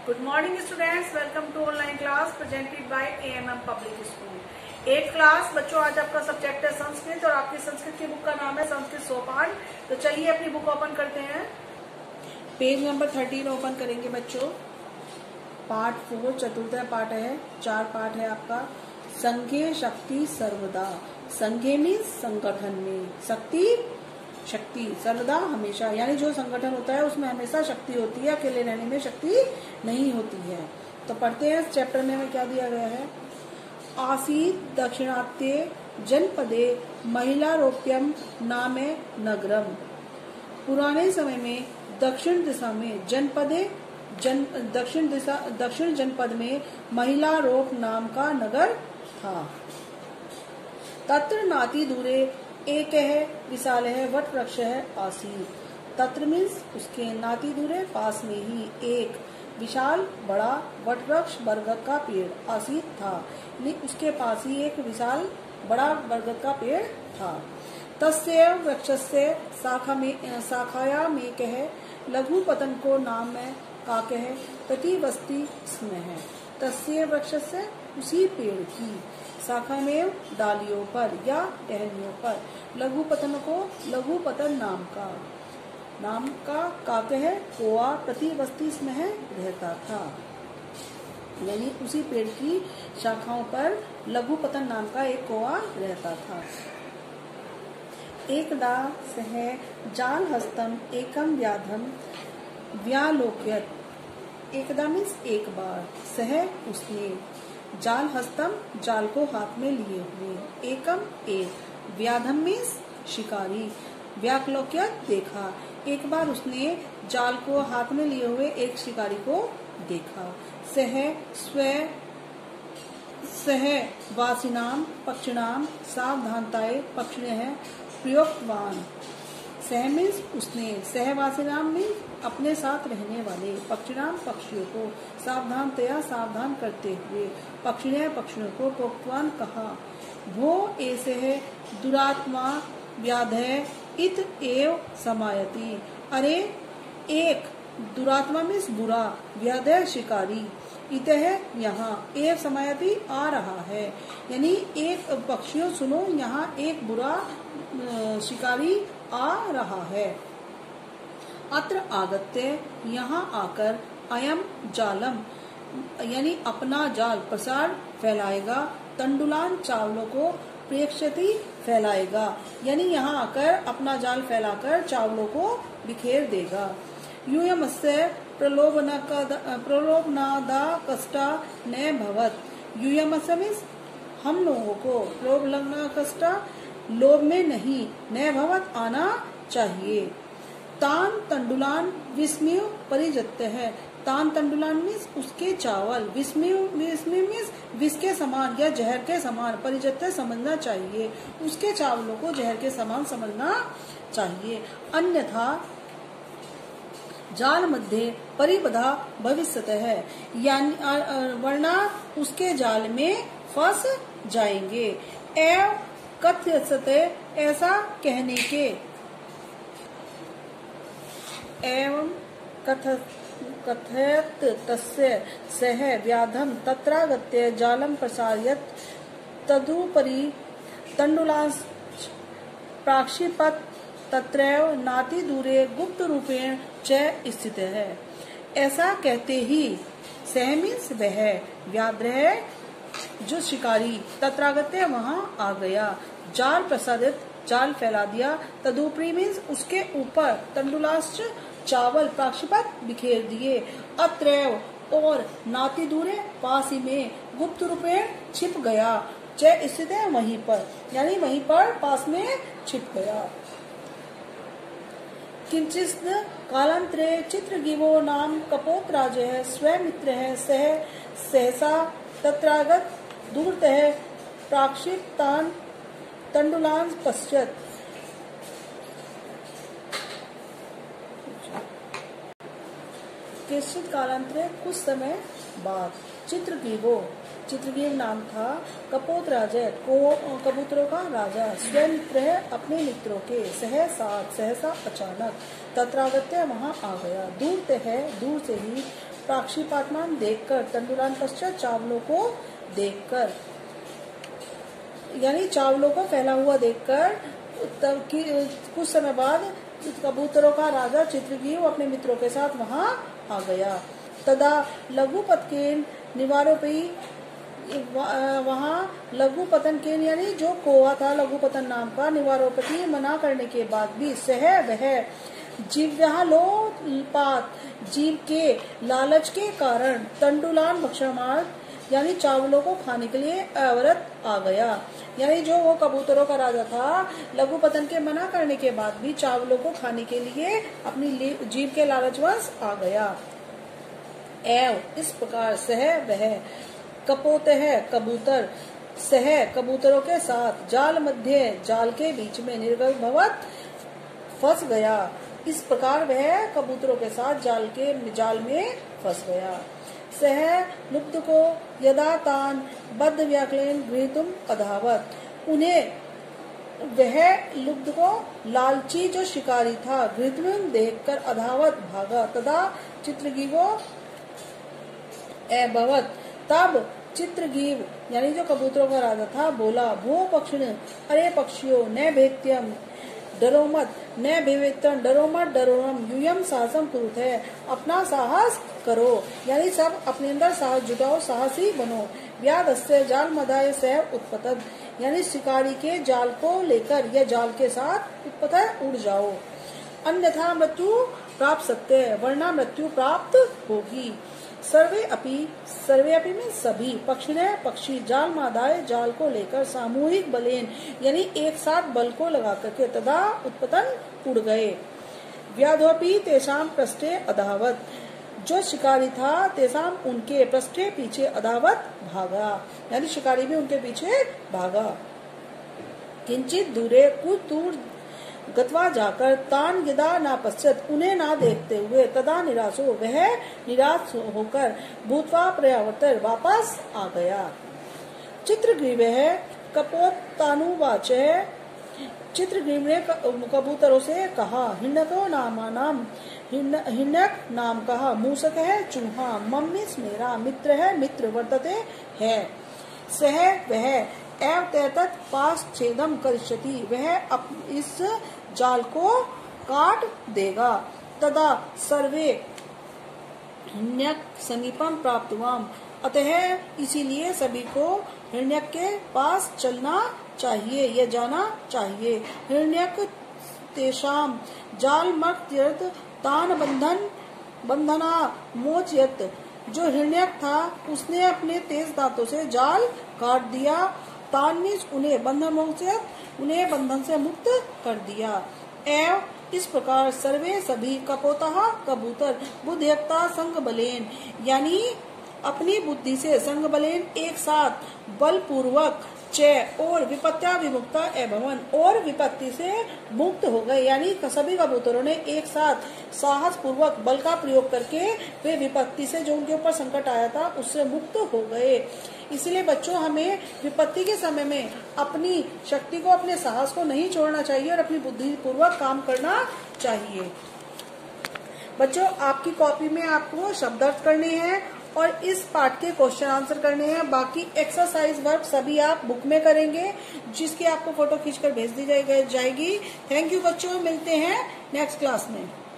Good morning students, welcome to online class presented by AMM public school. Eight class बच्चों, आज आपका subject है संस्कृत और आपकी संस्कृत की बुक का नाम है संस्कृत सोपान। तो चलिए अपनी बुक ओपन करते हैं। पेज नंबर 13 ओपन करेंगे बच्चों। पार्ट 4 चतुर्थ पार्ट है, 4 पार्ट है आपका। संघे शक्ति सर्वदा। संघे मीन्स संगठन में, शक्ति सर्वदा हमेशा, यानी जो संगठन होता है उसमें हमेशा शक्ति होती है, अकेले रहने में शक्ति नहीं होती है। तो पढ़ते हैं इस चैप्टर में हमें क्या दिया गया है। आसीत दक्षिणात्ये जनपदे महिलारोप्यम नामे नगरम। पुराने समय में दक्षिण दिशा में दक्षिण जनपद में महिलारोप नाम का नगर था। तत्र नाति दूरे एक है विशाल है वट वृक्ष है आसीत। तत्र मीन्स उसके, नाति दूरे पास में ही, एक विशाल बड़ा वट वृक्ष बरगद का पेड़ आसीत था, उसके पास ही एक विशाल बड़ा बरगद का पेड़ था। तस्य वृक्षस्य शाखाया में कह लघु पतन को नाम में का कह प्रतिवस्ती स्म है। तस्य वृक्षस्य उसी पेड़ की, शाखा में डालियों पर या टहनियों पर, लघु पतन को लघु पतन नाम का काके है कोआ प्रतिवस्ती में रहता था, यानी उसी पेड़ की शाखाओं पर लघु पतन नाम का एक कोआ रहता था। एकदा सह जाल हस्तम एकम व्याधम व्यालोक्यत। एकदा मीन्स एक बार, सह उसने, जाल हस्तम जाल को हाथ में लिए हुए, एकम एक, व्याधम मीन्स शिकारी, व्यालोक्यत देखा। एक बार उसने जाल को हाथ में लिए हुए एक शिकारी को देखा। सह वासिनाम पक्षिणाम सावधानताए पक्षिण प्रयोक्तवान। सह मीन्स उसने, सहवासिनाम मीन्स अपने साथ रहने वाले, पक्षिणाम पक्षियों को, सावधानतया सावधान करते हुए, पक्षिण पक्षियों को प्रोक्तवान कहा। भो ऐसे है दुरात्मा व्याधय इत एव समायति। अरे एक, दुरात्मा मीन्स बुरा, व्याधय शिकारी, इत है यहाँ, एव समायति आ रहा है, यानी एक पक्षियों सुनो, यहाँ एक बुरा शिकारी आ रहा है। अत्र आगत्य यहाँ आकर, अयम जालम यानी अपना जाल प्रसार फैलाएगा, तंडुलान चावलों को प्रेक्षति फैलाएगा, यानी यहाँ आकर अपना जाल फैलाकर चावलों को बिखेर देगा। यूयमस्य प्रलोभनादा कष्टा न भवत। यूयमस्य मीन्स हम लोगों को, प्रलोभना कष्टा लोभ में नहीं, न भवत आना चाहिए। तान तंडुलान विस्मय परिजत्य है। तान तंडुलान मीन्स उसके चावल, विस्मय मीन्स विष के समान या जहर के समान, परिजत्य समझना चाहिए, उसके चावलों को जहर के समान समझना चाहिए। अन्यथा जाल मध्य परिबधा भविष्यतः है, यानी वरना उसके जाल में फंस जाएंगे। एवं कथ्यते ऐसा कहने के, एवं कथयत तस्य सह व्याधम तत्रागत्य जालम प्रसारयत। तदुपरि तंडुलांश प्राक्षिपत तत्रैव नाति दूरे गुप्त रूपेण च स्थित है। ऐसा कहते ही, सह मीन्स वह, व्याघ्र जो शिकारी, तत्रागत्य वहाँ आ गया, जाल प्रसारित जाल फैला दिया, तदुपरि मीन्स उसके ऊपर, तंडुलाश्च चावल प्राक्षिपत बिखेर दिए, अत्रैव और, नाति दूरे पास ही में, गुप्त रूपे छिप गया, च स्थित है वहीं पर, यानी वहीं पर पास में छिप गया। किंचित कालांतरे चित्रगिवो नाम कपोतराज है स्वयं मित्र है, सहसा तत्रागत दूरतः प्राक्षिप्तान तंडुलान पश्चात। किंचित कालांतरे कुछ समय बाद, चित्रगीव नाम था, कपोतराज कबूतरों का राजा, स्वयं मित्र है अपने मित्रों के, सहसा अचानक, तत्रागत्य वहाँ आ गया, दूर से ही, प्राक्षिपात्मान देखकर, तंडुलान पश्चात चावलों को देखकर, यानी चावलों को फैला हुआ देखकर कुछ समय बाद कबूतरों का राजा चित्रगीव अपने मित्रों के साथ वहां आ गया। तदा लघुपतकेन निवारोपी, वहां लघुपतन के यानी जो कोआ था लघुपतन नाम का, निवारोपति मना करने के बाद भी सह वह जीव्यालोपात, जीव के लालच के कारण तंडुलान भक्षमार्थ यानी चावलों को खाने के लिए अवरत आ गया। यानी जो वो कबूतरों का राजा था लघुपतन के मना करने के बाद भी चावलों को खाने के लिए अपनी जीव के लालचवश आ गया। एव इस प्रकार सह वह कपोतः कबूतर सह कबूतरों के साथ जाल मध्य जाल के बीच में निर्गभवत फंस गया। इस प्रकार वह कबूतरों के साथ जाल में फंस गया। सह लुब्ध को यदा तान बद्ध व्याकुलेन गृहीतुम अधावत, उन्हें वह लुब्ध को लालची जो शिकारी था गृहीतुम देखकर अधावत भागा। तदा चित्रगीवो एभवत, तब चित्रगीव यानी जो कबूतरों का राजा था बोला, भो पक्षिण, अरे पक्षियों, न भेत्यम डरो मत, न भेवेतन डरो मत, डरोम यूयम साहसम कुरुत है, अपना साहस करो, यानी सब अपने अंदर साहस जुटाओ, साहसी बनो। व्याधस्य जाल मदाय सह उत्पतद, यानी शिकारी के जाल को लेकर या जाल के साथ उत्पतः उड़ जाओ। अन्यथा मृत्यु प्राप्त सत्य, वरना मृत्यु प्राप्त होगी। सर्वे अपि में सभी, पक्षिणे पक्षी, जाल मादाय जाल को लेकर, सामूहिक बलेन यानी एक साथ बल को लगा करके, तदा उत्पतन उड़ गए। व्याधोपि तेषाम पृष्ठे अधावत, जो शिकारी था तेषाम उनके पृष्ठे पीछे अधावत भागा, यानी शिकारी भी उनके पीछे भागा। किंचित दूरे कुछ दूर गत्वा जाकर तान गिदा ना पश्चात, उन्हें ना देखते हुए, तदा निराशो वह निराश होकर भूतवा प्रयावर्तर वापस आ गया। चित्रग्रीव कपोतानुवाच, चित्रग्रीव ने कबूतरों से कहा, हिण्यको नामानाम, हिण्यक नाम कहा, मूसक है चूहा, मम्मीस मेरा मित्र है, मित्र वर्तते है, सह वह एव तैतत पास छेदम करिष्यति, वह इस जाल को काट देगा। तदा सर्वे हिरण्यक समीपम प्राप्तवाम, अतः इसीलिए सभी को हिरण्यक के पास चलना चाहिए या जाना चाहिए। हिरण्यक तेषाम जाल मर्त्यर्थ तान बंधना मोचयत, जो हिरण्यक था उसने अपने तेज दांतों से जाल काट दिया। तान मीन्स उन्हें, बंधन मोचयत उन्हें बंधन से मुक्त कर दिया। एव इस प्रकार सर्वे सभी कपोतः कबूतर बुद्धियक्ता संग बलेन, यानी अपनी बुद्धि से संग बलेन एक साथ बलपूर्वक चय और विपत्त्या विमुक्ता एवं और विपत्ति से मुक्त हो गए, यानी सभी कबूतरों ने एक साथ साहस पूर्वक बल का प्रयोग करके वे विपत्ति से जो उनके ऊपर संकट आया था उससे मुक्त हो गए। इसलिए बच्चों हमें विपत्ति के समय में अपनी शक्ति को, अपने साहस को नहीं छोड़ना चाहिए और अपनी बुद्धि पूर्वक काम करना चाहिए। बच्चों आपकी कॉपी में आपको शब्द अर्थ करने हैं और इस पार्ट के क्वेश्चन आंसर करने हैं। बाकी एक्सरसाइज वर्क सभी आप बुक में करेंगे, जिसकी आपको फोटो खींचकर भेज दी जाएगी। थैंक यू बच्चों, मिलते हैं नेक्स्ट क्लास में।